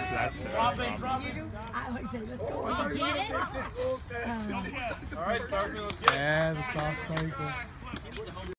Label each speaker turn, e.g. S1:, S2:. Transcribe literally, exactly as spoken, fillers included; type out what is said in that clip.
S1: that's that's.
S2: Drop it, drop it.
S3: I always say, let's go.
S2: Oh, you get it?
S3: Um,
S2: All right, start. Let's get it.
S1: Yeah, the soft cycle.